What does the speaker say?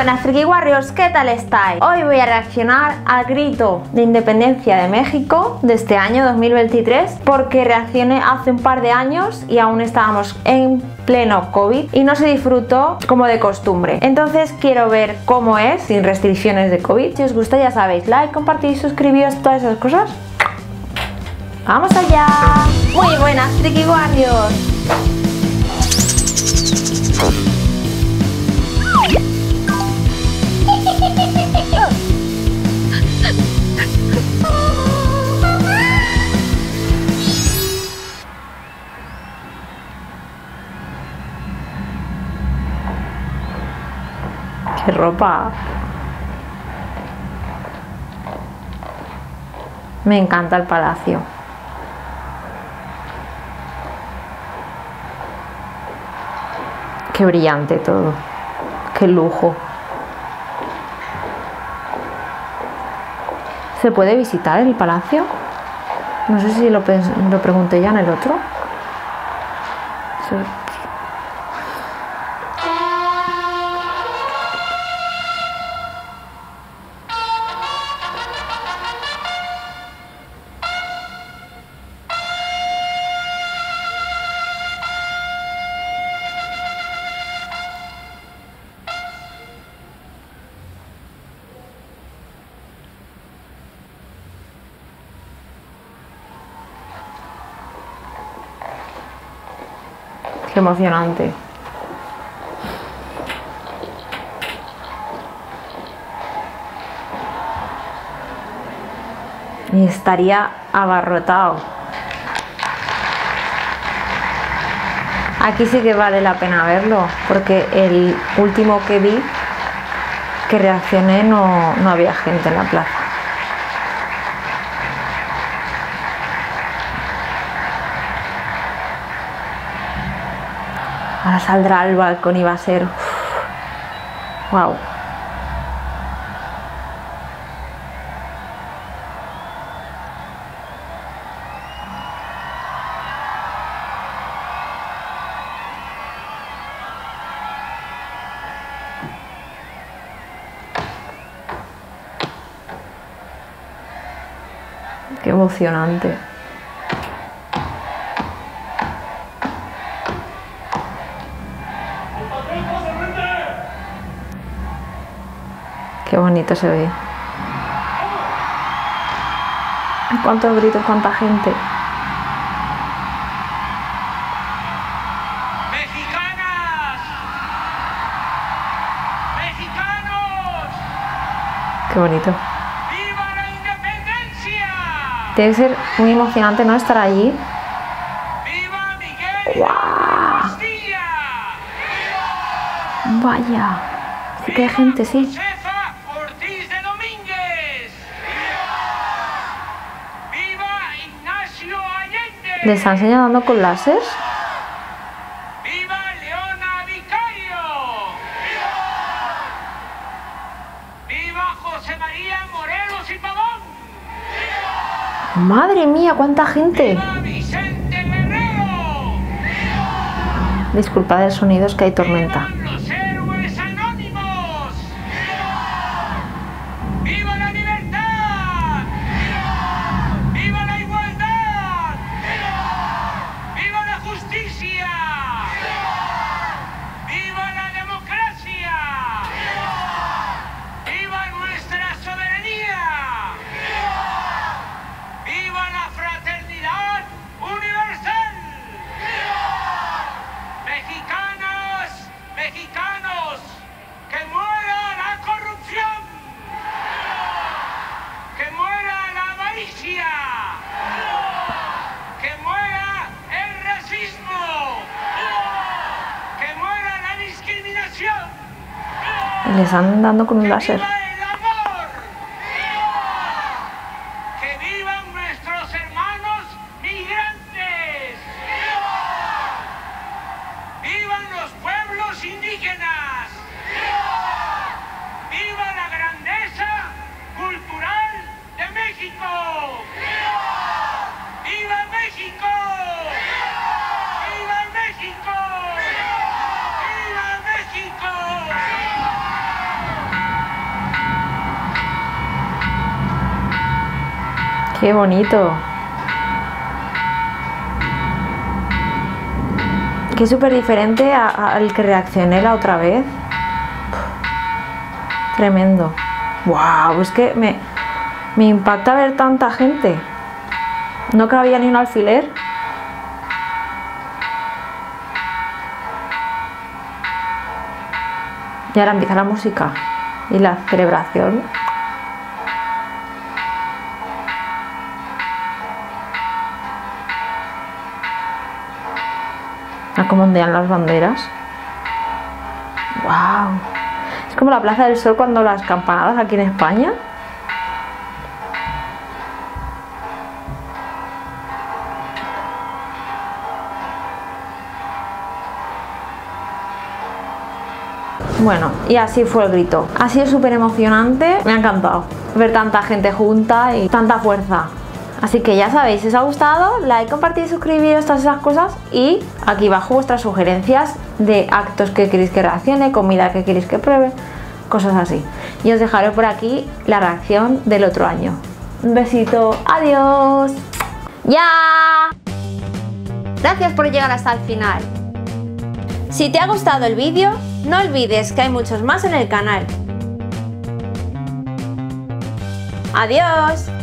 buenas Friki Warriors, ¿qué tal estáis? Hoy voy a reaccionar al grito de independencia de México de este año 2023 porque reaccioné hace un par de años y aún estábamos en pleno COVID y no se disfrutó como de costumbre. Entonces quiero ver cómo es sin restricciones de COVID. Si os gusta ya sabéis, like, compartir, suscribiros, todas esas cosas. ¡Vamos allá! Muy buenas Friki Warriors. ¡Qué ropa! Me encanta el palacio. Qué brillante todo. Qué lujo. ¿Se puede visitar el palacio? No sé si lo pregunté ya en el otro. Sí. Qué emocionante. Y estaría abarrotado. Aquí sí que vale la pena verlo, porque el último que vi, que reaccioné, no había gente en la plaza. Ahora saldrá al balcón y va a ser... ¡Wow! ¡Qué emocionante! Qué bonito se ve. Cuántos gritos, cuánta gente. ¡Mexicanas! ¡Mexicanos! Qué bonito. ¡Viva la independencia! Debe ser muy emocionante, ¿no? Estar allí. ¡Viva Miguel! ¡Guau! ¡Costilla! Vaya. Sí que hay gente, sí. ¡Josefa Ortiz de Domínguez! ¡Viva Ignacio Allende! ¿Le están señalando con láser? ¡Viva Leona Vicario! ¡Viva José María Morelos y Pavón! ¡Madre mía, cuánta gente! ¡Viva Vicente Guerrero! Disculpad el sonido, es que hay tormenta. ¡Vivan los héroes anónimos! ¡Viva la libertad! ¡Viva la igualdad! ¡Viva la justicia! ¡Viva la democracia! ¡Viva nuestra soberanía! ¡Viva la fraternidad universal! ¡Mexicanas, mexicanos! ¡Que muera la corrupción! ¡Que muera la avaricia! ¡Que muera el racismo! ¡Que muera la discriminación! Le están dando con un láser. ¡Que viva el amor! ¡Que vivan nuestros hermanos migrantes! ¡Vivan los pueblos indígenas! ¡Viva la grandeza cultural de México! ¡Viva México! ¡Viva México! ¡Viva México! ¡Qué bonito! Que es súper diferente al que reaccioné la otra vez. Tremendo. ¡Wow! Es que me impacta ver tanta gente. No cabía ni un alfiler. Y ahora empieza la música y la celebración. A cómo ondean las banderas. ¡Wow! Es como la Plaza del Sol cuando las campanadas aquí en España. Bueno, y así fue el grito. Ha sido súper emocionante, me ha encantado ver tanta gente junta y tanta fuerza. Así que ya sabéis, si os ha gustado, like, compartir, suscribiros, todas esas cosas. Y aquí abajo vuestras sugerencias de actos que queréis que reaccione, comida que queréis que pruebe, cosas así. Y os dejaré por aquí la reacción del otro año. Un besito, adiós. ¡Ya! Gracias por llegar hasta el final. Si te ha gustado el vídeo, no olvides que hay muchos más en el canal. ¡Adiós!